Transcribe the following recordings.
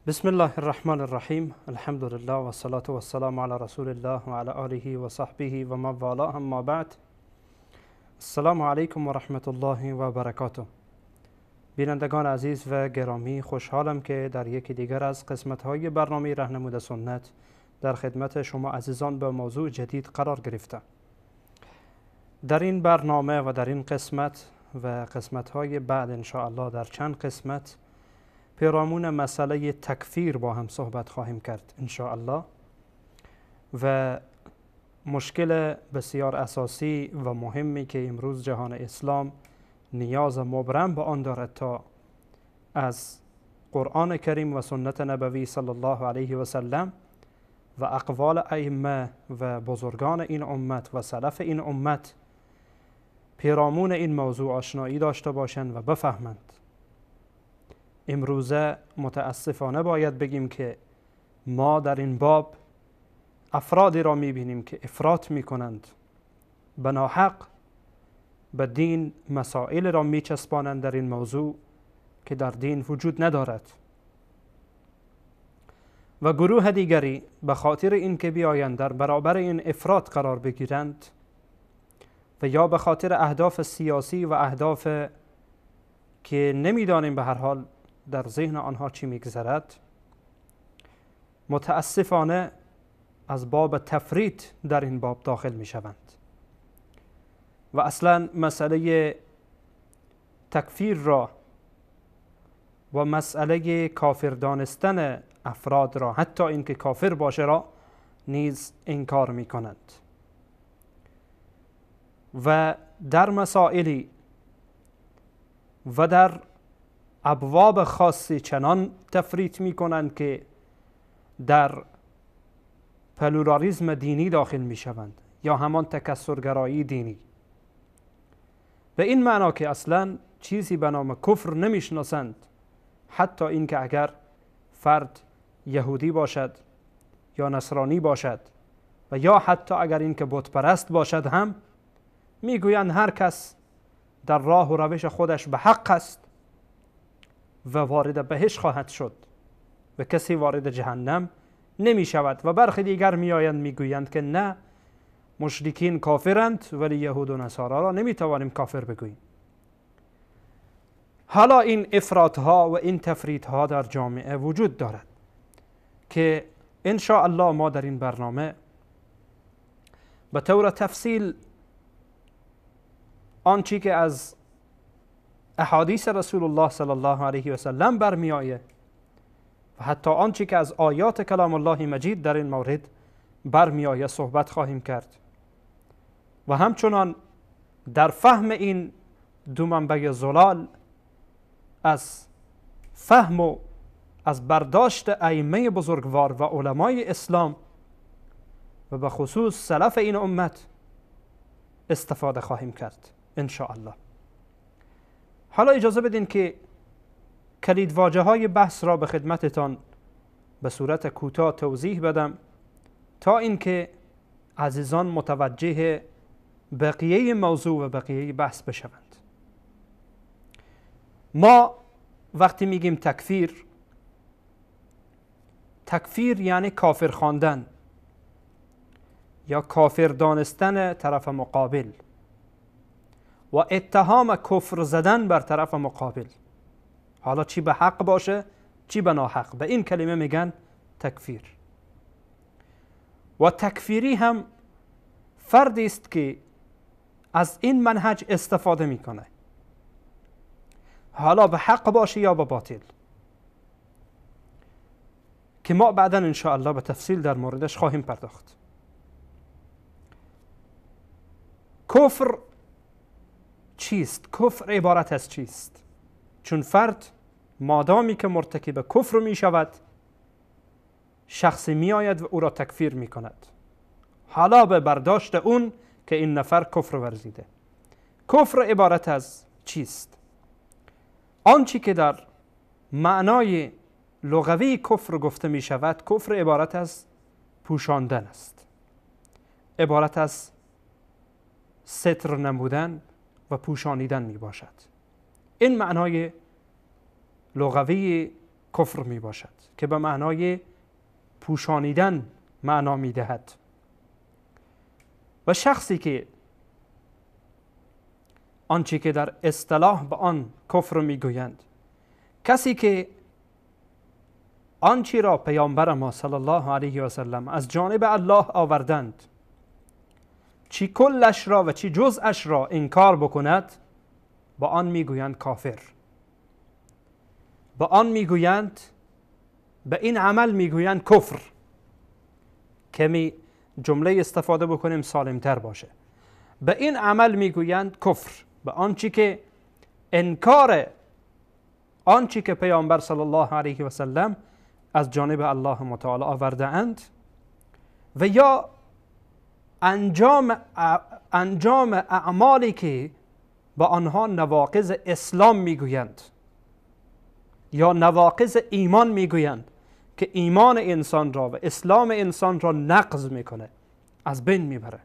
بسم الله الرحمن الرحیم. الحمد لله و الصلاة و السلام علی رسول الله و علی آله و صحبه و من والاه، اما بعد. السلام علیکم و رحمت الله و برکاته. بینندگان عزیز و گرامی، خوشحالم که در یکی دیگر از قسمت‌های برنامه رهنمود سنت در خدمت شما عزیزان به موضوع جدید قرار گرفته. در این برنامه و در این قسمت و قسمت‌های بعد ان شاء الله در چند قسمت پیرامون مسئله تکفیر با هم صحبت خواهیم کرد ان شاء الله، و مشکل بسیار اساسی و مهمی که امروز جهان اسلام نیاز مبرم به آن دارد تا از قرآن کریم و سنت نبوی صلی الله علیه و سلم و اقوال ائمه و بزرگان این امت و سلف این امت پیرامون این موضوع آشنایی داشته باشند و بفهمند. امروزه متاسفانه باید بگیم که ما در این باب افرادی را میبینیم که افراط میکنند، به ناحق به دین مسائل را میچسبانند در این موضوع که در دین وجود ندارد، و گروه دیگری به خاطر اینکه بیایند در برابر این افراط قرار بگیرند و یا به خاطر اهداف سیاسی و اهداف که نمیدانیم به هر حال در ذهن آنها چی میگذرد، متاسفانه از باب تفریط در این باب داخل میشوند و اصلا مسئله تکفیر را و مسئله کافر دانستن افراد را، حتی اینکه کافر باشه را نیز انکار میکنند و در مسائلی و در ابواب خاصی چنان تفریط می کنند که در پلورالیسم دینی داخل می شوند یا همان تکثرگرایی دینی، به این معنا که اصلا چیزی به نام کفر نمی شناسند، حتی اینکه اگر فرد یهودی باشد یا نصرانی باشد و یا حتی اگر اینکه بت پرست باشد هم میگویند هر کس در راه و روش خودش به حق است و وارد بهشت خواهد شد و کسی وارد جهنم نمی شود. و برخی دیگر می آیند می گویند که نه، مشرکین کافرند ولی یهود و نصارا را نمی توانیم کافر بگوییم. حالا این افراط ها و این تفریط ها در جامعه وجود دارد که ان شاء الله ما در این برنامه به طور تفصیل آنچه که از احادیث رسول الله صلی الله علیه و سلم برمی آید و حتی آنچه که از آیات کلام الله مجید در این مورد برمی آید صحبت خواهیم کرد، و همچنان در فهم این دو منبع زلال از فهم و از برداشت ائمه بزرگوار و علمای اسلام و به خصوص سلف این امت استفاده خواهیم کرد ان شاء الله. حالا اجازه بدین که کلیدواژه های بحث را به خدمتتان به صورت کوتاه توضیح بدم تا اینکه عزیزان متوجه بقیه موضوع و بقیه بحث بشوند. ما وقتی میگیم تکفیر یعنی کافر خواندن یا کافر دانستن طرف مقابل و اتهام کفر زدن بر طرف مقابل، حالا چی به حق باشه چی به ناحق، به این کلمه میگن تکفیر. و تکفیری هم فردی است که از این منهج استفاده میکنه، حالا به حق باشه یا به باطل، که ما بعدا ان شاء الله به تفصیل در موردش خواهیم پرداخت. کفر چیست؟ کفر عبارت از چیست؟ چون فرد مادامی که مرتکب کفر می شود، شخصی می آید و او را تکفیر می کند، حالا به برداشت اون که این نفر کفر ورزیده. کفر عبارت از چیست؟ آنچه که در معنای لغوی کفر گفته می شود، کفر عبارت از پوشاندن است، عبارت از ستر نمودن و پوشانیدن می باشد. این معنای لغوی کفر می باشد که به معنای پوشانیدن معنا می دهد. و شخصی که آنچه که در اصطلاح به آن کفر می گویند، کسی که آنچه را پیامبر ما صلی الله علیه و سلم از جانب الله آوردند چی کلش را و چی جزءش را انکار بکند، با آن میگویند کافر. با آن میگویند، به این عمل میگویند کفر. کمی جمله استفاده بکنیم سالمتر باشه. به این عمل میگویند کفر، به آنچه که انکار آنچه که پیامبر صلی الله علیه و سلم از جانب الله متعال آورده اند و یا انجام اعمالی که با آنها نواقض اسلام میگویند یا نواقض ایمان میگویند که ایمان انسان را و اسلام انسان را نقض میکنه، از بین میبره.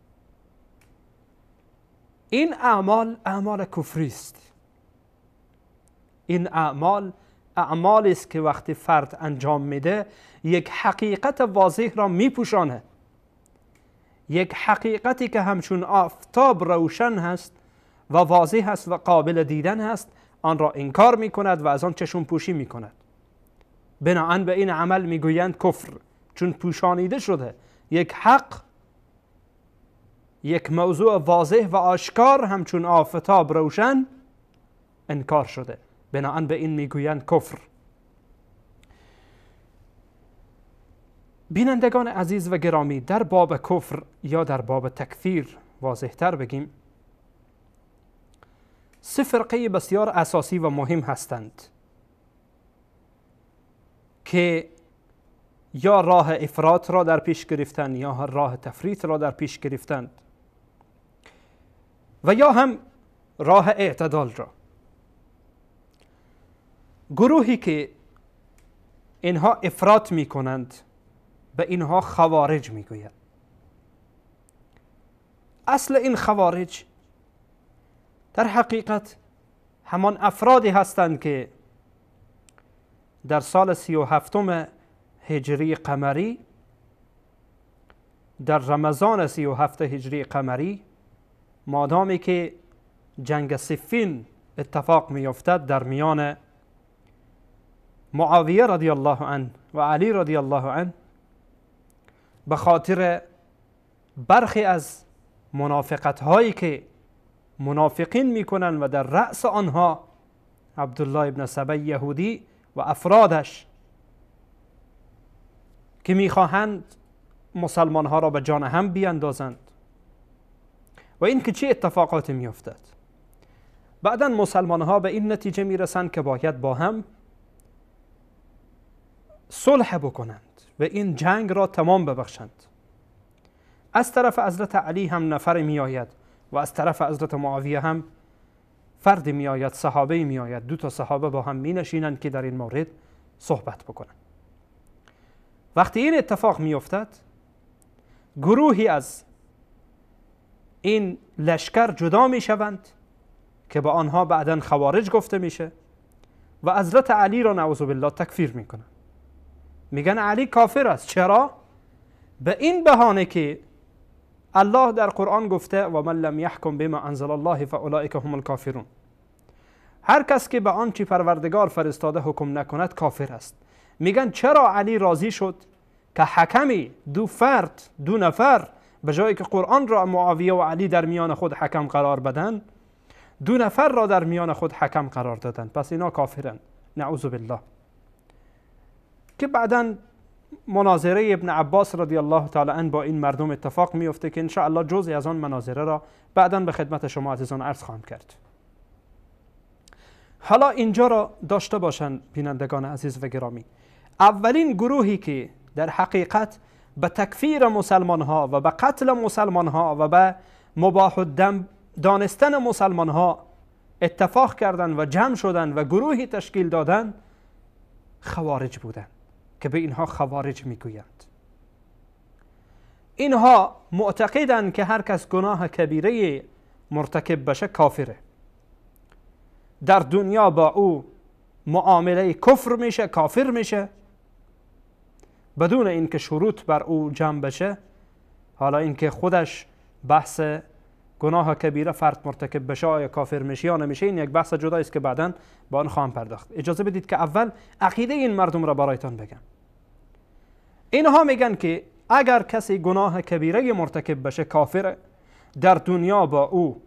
این اعمال کفری است. این اعمالی است که وقتی فرد انجام میده یک حقیقت واضح را میپوشانه، یک حقیقتی که همچون آفتاب روشن هست و واضح هست و قابل دیدن هست، آن را انکار میکند و از آن چشم پوشی میکند. بناهن به این عمل میگویند کفر، چون پوشانیده شده یک حق، یک موضوع واضح و آشکار همچون آفتاب روشن انکار شده، بناهن به این میگویند کفر. بینندگان عزیز و گرامی، در باب کفر یا در باب تکفیر واضح تر بگیم، سه فرقه بسیار اساسی و مهم هستند که یا راه افراط را در پیش گرفتند یا راه تفریط را در پیش گرفتند و یا هم راه اعتدال را. گروهی که اینها افراط می کنند به اینها خوارج می گویند. اصل این خوارج در حقیقت همان افرادی هستند که در سال 37 هجری قمری، در رمضان 37 هجری قمری، مادامی که جنگ صفین اتفاق می افتد در میان معاویه رضی الله عنه و علی رضی الله عنه، به خاطر برخی از منافقت هایی که منافقین میکنن و در رأس آنها عبدالله ابن سبی یهودی و افرادش که میخواهند مسلمان ها را به جان هم بیاندازند و این که چه اتفاقاتی میافتد. بعدا مسلمان ها به این نتیجه میرسند که باید با هم صلح بکنند و این جنگ را تمام ببخشند. از طرف حضرت علی هم نفر می آید و از طرف حضرت معاویه هم فرد می آید، صحابه می آید. دو تا صحابه با هم می نشینند که در این مورد صحبت بکنند. وقتی این اتفاق می افتد، گروهی از این لشکر جدا می شوند که با آنها بعداً خوارج گفته میشه و حضرت علی را نعوذ بالله تکفیر می کنند. میگن علی کافر است. چرا؟ به این بهانه که الله در قرآن گفته و من لم یحکم بما انزل الله فاولئک هم الکافرون. هر کس که به آنچه پروردگار فرستاده حکم نکند کافر است. میگن چرا علی راضی شد که حکمی دو نفر به جایی که قرآن را معاویه و علی در میان خود حکم قرار بدن، دو نفر را در میان خود حکم قرار دادن، پس اینا کافرن. نعوذ بالله. که بعداً مناظره ابن عباس رضی الله تعالی عنه با این مردم اتفاق میفته که انشاءالله جزئی از آن مناظره را بعداً به خدمت شما عزیزان عرض خواهم کرد. حالا اینجا را داشته باشند بینندگان عزیز و گرامی، اولین گروهی که در حقیقت به تکفیر مسلمان ها و به قتل مسلمان ها و به مباح الدم دانستن مسلمان ها اتفاق کردند و جمع شدند و گروهی تشکیل دادند، خوارج بودند که به اینها خوارج میگویند. اینها معتقدند که هر کس گناه کبیره مرتکب بشه کافره. در دنیا با او معامله کفر میشه، کافر میشه بدون اینکه شروط بر او جمع بشه. حالا اینکه خودش بحث گناه کبیره فرد مرتکب بشه آیا کافر میشه یا نمیشه، این یک بحث جدا است که بعداً با آن خواهم پرداخت. اجازه بدید که اول عقیده این مردم را برایتان بگم. اینها میگن که اگر کسی گناه کبیره مرتکب بشه کافر، در دنیا با او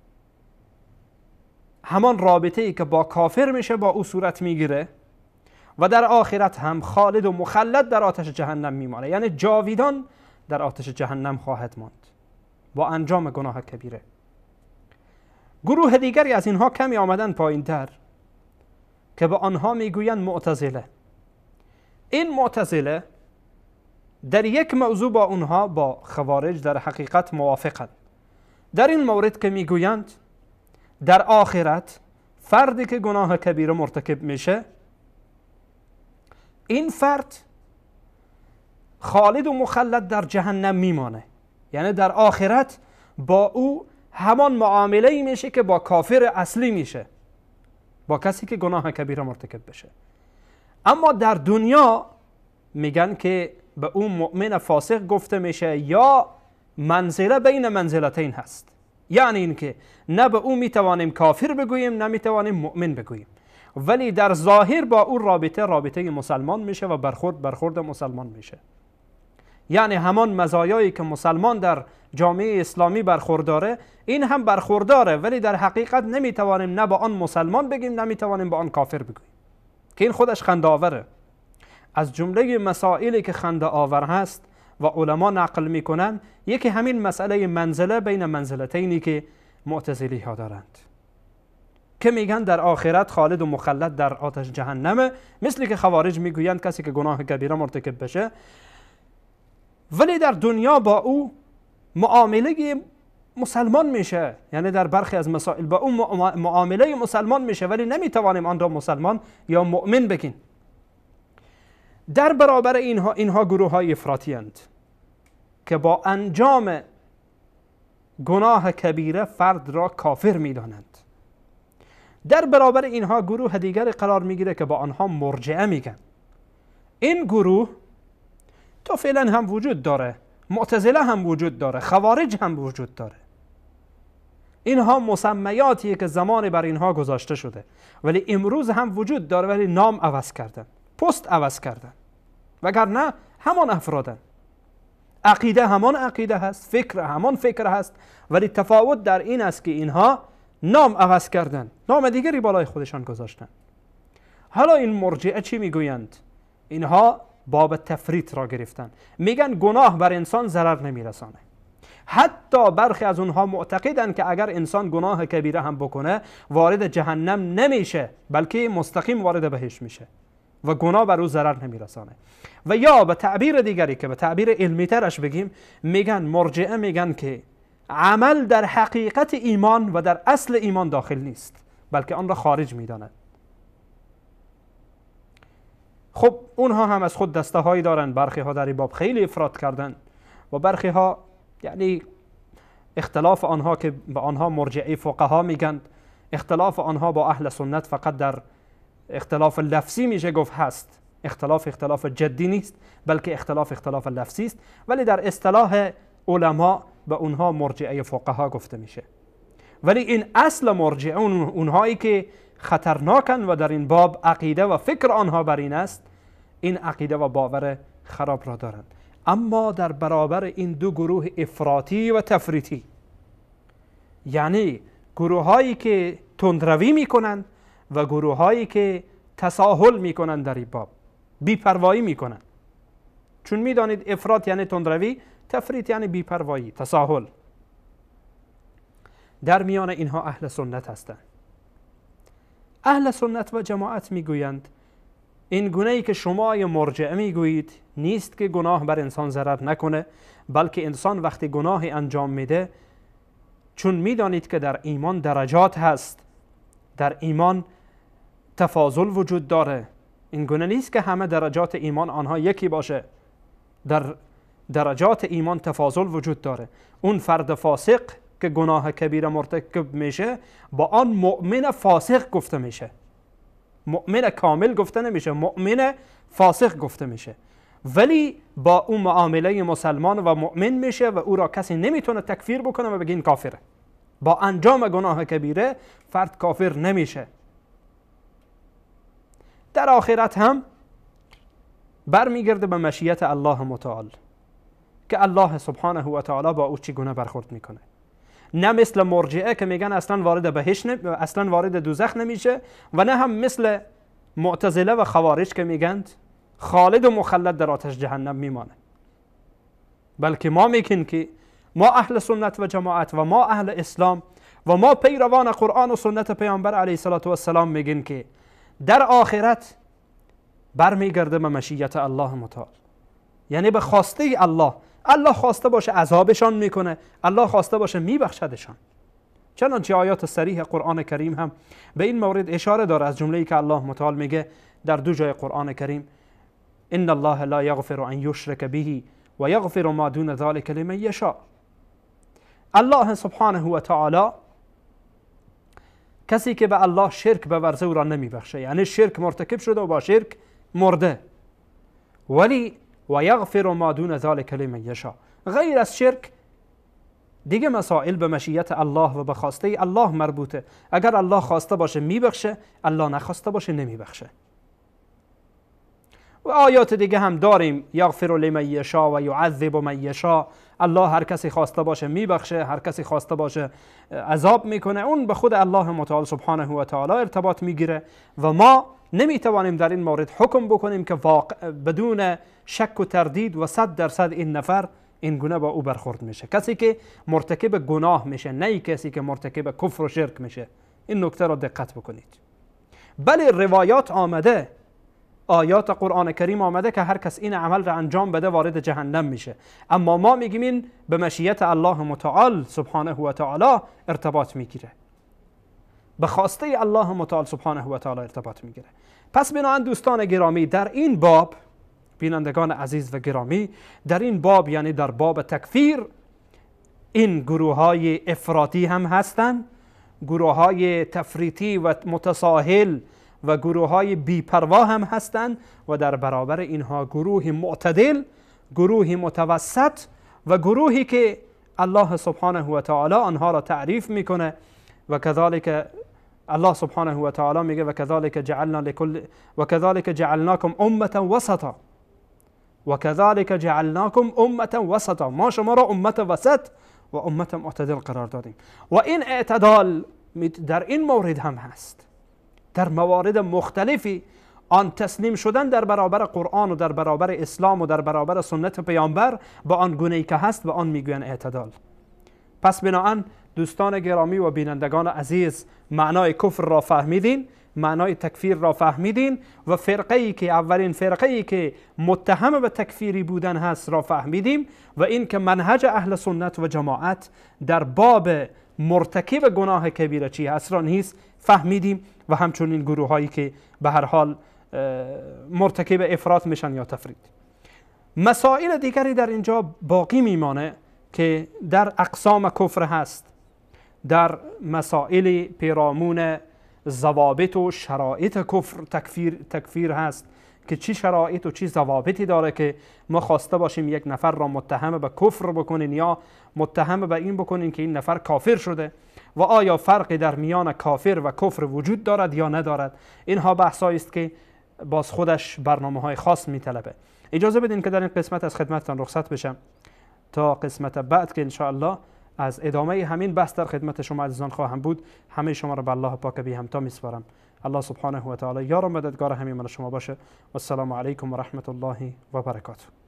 همان رابطه ای که با کافر میشه با او صورت میگیره و در آخرت هم خالد و مخلد در آتش جهنم میمانه، یعنی جاویدان در آتش جهنم خواهد ماند با انجام گناه کبیره. گروه دیگری از اینها کمی آمدن پایین تر که به آنها میگویند معتزله. این معتزله در یک موضوع با اونها با خوارج در حقیقت موافقند. در این مورد که میگویند در آخرت فردی که گناه کبیره مرتکب میشه، این فرد خالد و مخلد در جهنم میمانه، یعنی در آخرت با او همان معامله میشه که با کافر اصلی میشه، با کسی که گناه کبیره مرتکب بشه. اما در دنیا میگن که به اون مؤمن فاسق گفته میشه یا منزله بین منزلتین هست، یعنی اینکه نه به او میتوانیم کافر بگوییم نه میتوانیم مؤمن بگوییم، ولی در ظاهر با او رابطه مسلمان میشه و برخورد مسلمان میشه. یعنی همان مزایایی که مسلمان در جامعه اسلامی برخورداره این هم برخورداره، ولی در حقیقت نمیتوانیم نه با آن مسلمان بگیم نمیتوانیم با آن کافر بگوییم، که این خودش خنده آوره. از جمله مسائلی که خنده آور هست و علما نقل میکنن یکی همین مسئله منزله بین منزلتینی که معتزلی ها دارند، که میگن در آخرت خالد و مخلد در آتش جهنمه، مثل که خوارج میگویند کسی که گناه کبیره مرتکب بشه ولی در دنیا با او معامله مسلمان میشه، یعنی در برخی از مسائل با او معامله مسلمان میشه ولی نمیتوانیم آن را مسلمان یا مؤمن بگیم. در برابر اینها گروه های افراطی اند که با انجام گناه کبیره فرد را کافر میدانند. در برابر اینها گروه دیگر قرار میگیره که با آنها مرجعه میگن. این گروه تا فعلا هم وجود داره، معتزله هم وجود داره، خوارج هم وجود داره. اینها مسمیاتیه که زمان بر اینها گذاشته شده ولی امروز هم وجود داره، ولی نام عوض کردن، پست عوض کردن، وگرنه همان افرادن. عقیده همان عقیده هست، فکر همان فکر هست، ولی تفاوت در این است که اینها نام عوض کردن، نام دیگری بالای خودشان گذاشتن. حالا این مرجعه چی میگویند؟ اینها باب تفریط را گرفتن، میگن گناه بر انسان ضرر نمیرسانه. حتی برخی از اونها معتقدن که اگر انسان گناه کبیره هم بکنه وارد جهنم نمیشه، بلکه مستقیم وارد بهشت میشه و گناه بر او ضرر نمیرسانه. و یا به تعبیر دیگری که به تعبیر علمی ترش بگیم، میگن مرجعه میگن که عمل در حقیقت ایمان و در اصل ایمان داخل نیست، بلکه آن را خارج میدانند. خب اونها هم از خود دسته هایی دارن، برخی ها در این باب خیلی افراط کردن و برخی ها یعنی اختلاف آنها که به آنها مرجعی فقها میگن، اختلاف آنها با اهل سنت فقط در اختلاف لفظی میشه گفت هست، اختلاف جدی نیست، بلکه اختلاف لفظی است، ولی در اصطلاح علما به اونها مرجعی فقها گفته میشه. ولی این اصل مرجعه اونهایی که خطرناکن و در این باب عقیده و فکر آنها بر این است، این عقیده و باور خراب را دارند. اما در برابر این دو گروه افراطی و تفریطی، یعنی گروه هایی که تندروی میکنند و گروه هایی که تساهل میکنند در این باب، بی‌پروایی میکنند، چون میدانید افراط یعنی تندروی، تفریط یعنی بی‌پروایی، تساهل. در میان اینها اهل سنت هستند. اهل سنت و جماعت میگویند این گناهی که شما مرجعه میگویید نیست که گناه بر انسان ضرر نکنه، بلکه انسان وقتی گناهی انجام میده، چون میدانید که در ایمان درجات هست، در ایمان تفاضل وجود داره، این گناه نیست که همه درجات ایمان آنها یکی باشه، در درجات ایمان تفاضل وجود داره. اون فرد فاسق که گناه کبیره مرتکب میشه با آن مؤمن فاسق گفته میشه، مؤمن کامل گفته نمیشه، مؤمن فاسق گفته میشه. ولی با اون معامله مسلمان و مؤمن میشه و او را کسی نمیتونه تکفیر بکنه و بگه این کافره. با انجام گناه کبیره فرد کافر نمیشه. در آخرت هم برمیگرده به مشیت الله متعال که الله سبحانه و تعالی با او چگونه برخورد میکنه. نه مثل مرجئه که میگن اصلا وارد بهشت اصلا وارد دوزخ نمیشه، و نه هم مثل معتزله و خوارج که میگن خالد و مخلد در آتش جهنم میمانه. بلکه ما میگیم که ما اهل سنت و جماعت و ما اهل اسلام و ما پیروان قرآن و سنت پیامبر علیه السلام میگیم که در آخرت برمیگرده به مشیت الله متعال، یعنی به خواسته الله. الله خواسته باشه عذابشان میکنه، الله خواسته باشه میبخشدشان. چنانچه آیات صریح قرآن کریم هم به این مورد اشاره داره، از جمله‌ای که الله متعال میگه در دو جای قرآن کریم: ان الله لا یغفر ان یشرک به و یغفر ما دون ذلك لمن یشاء. الله سبحانه و تعالی کسی که به الله شرک بورزه او را نمیبخشه، یعنی شرک مرتکب شده و با شرک مرده. ولی و یغفر ما دون ذلك لمن یشاء، غیر از شرک دیگه مسائل به مشیت الله و به خواسته الله مربوطه. اگر الله خواسته باشه میبخشه، الله نخواسته باشه نمیبخشه. و آیات دیگه هم داریم: یغفر لمن یشاء و یعذب من یشاء. الله هر کسی خواسته باشه میبخشه، هر کسی خواسته باشه عذاب میکنه. اون به خود الله متعال سبحانه و تعالی ارتباط میگیره و ما نمیتوانیم در این مورد حکم بکنیم که بدون شک و تردید و 100% این نفر این گونه با او برخورد میشه. کسی که مرتکب گناه میشه، نه کسی که مرتکب کفر و شرک میشه. این نکته را دقت بکنید. بله روایات آمده، آیات قرآن کریم آمده که هر کس این عمل را انجام بده وارد جهنم میشه، اما ما میگیم این به مشیت الله متعال سبحانه و تعالی ارتباط میگیره، به خواسته الله متعال سبحانه و تعالی ارتباط میگیره. پس بنابراین دوستان گرامی، در این باب، بینندگان عزیز و گرامی، در این باب یعنی در باب تکفیر، این گروه های افراطی هم هستند، گروه های تفریطی و متساهل و گروه های بی‌پروا هم هستند، و در برابر اینها گروه معتدل، گروه متوسط و گروهی که الله سبحانه و تعالی آنها را تعریف میکنه. و کذالک الله سبحانه و تعالی میگه: و کذالک جعلناکم امة وسطا، و کذالک جعلناکم امة وسطا، ما شما را امت وسط و امت معتدل قرار دادیم. و این اعتدال در این مورد هم هست، در موارد مختلفی آن تسلیم شدن در برابر قرآن و در برابر اسلام و در برابر سنت پیامبر با آن گونه‌ای که هست به آن میگوین اعتدال. پس بنابراین دوستان گرامی و بینندگان عزیز، معنای کفر را فهمیدین، معنای تکفیر را فهمیدین، و فرقه‌ای که اولین فرقه‌ای که متهم به تکفیری بودن هست را فهمیدیم، و این که منهج اهل سنت و جماعت در باب مرتکب گناه کبیره چی هست را نیز فهمیدیم، و همچنین گروه هایی که به هر حال مرتکب افراط میشن یا تفرید. مسائل دیگری در اینجا باقی میمانه که در اقسام کفر هست، در مسائل پیرامون ضوابط و شرایط کفر تکفیر هست که چی شرایط و چی ضوابطی داره که ما خواسته باشیم یک نفر را متهم به کفر بکنین یا متهم به این بکنین که این نفر کافر شده، و آیا فرقی در میان کافر و کفر وجود دارد یا ندارد. اینها بحثایی است که باز خودش برنامه‌های خاص میطلبه. اجازه بدین که در این قسمت از خدمتتان رخصت بشم تا قسمت بعد که انشاءالله از ادامه همین بحث در خدمت شما عزیزان خواهم بود. همه شما را به الله پاک بی همتا میسپارم. الله سبحانه و تعالی یار و مددگار همه من شما باشه. و السلام علیکم و رحمت الله و برکاته.